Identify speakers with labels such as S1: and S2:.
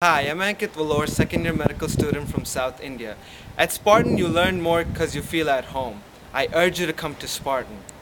S1: Hi, I'm Ankit Valor, second year medical student from South India. At Spartan, you learn more because you feel at home. I urge you to come to Spartan.